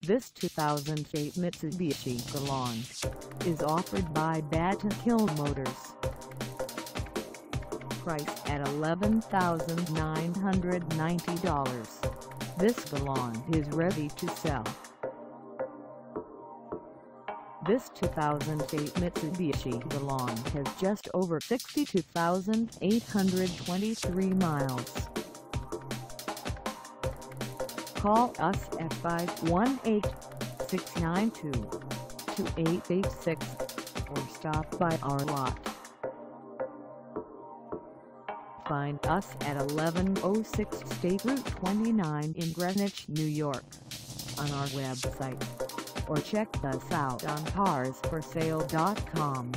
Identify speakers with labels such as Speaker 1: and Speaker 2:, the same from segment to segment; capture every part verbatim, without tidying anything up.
Speaker 1: This two thousand eight Mitsubishi Galant is offered by BATTENKILL Motors. Priced at eleven thousand nine hundred ninety dollars, this Galant is ready to sell. This two thousand eight Mitsubishi Galant has just over sixty-two thousand eight hundred twenty-three miles. Call us at five one eight, six nine two, two eight eight six or stop by our lot. Find us at eleven oh six State Route twenty-nine in Greenwich, New York, on our website, or check us out on cars for sale dot com.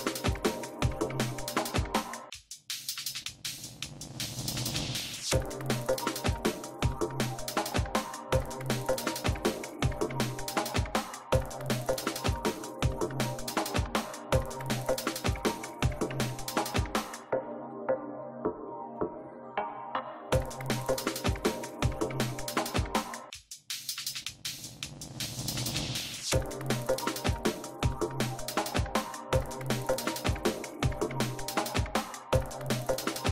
Speaker 2: You